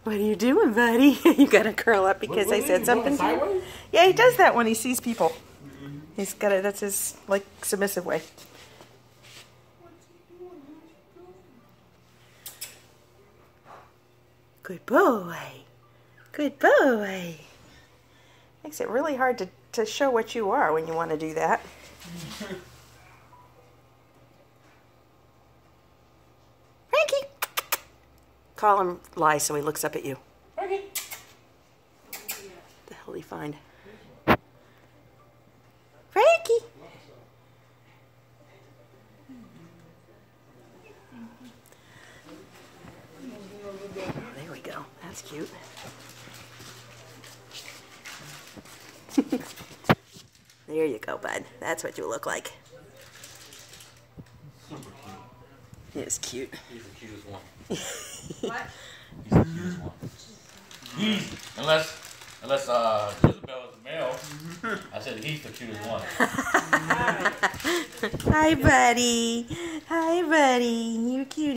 What are you doing, buddy? You gotta curl up because I said something to you. Yeah, he does that when he sees people. He's got it. That's his like submissive way. Good boy. Good boy. Makes it really hard to show what you are when you want to do that. Frankie! Call him lie so he looks up at you. Frankie! What the hell did he find? Frankie! There we go. That's cute. There you go, bud. That's what you look like. He is cute. He's the cutest one. What? He's the cutest one. Unless Isabel is a male. I said he's the cutest one. Hi, buddy. Hi, buddy. You're cute.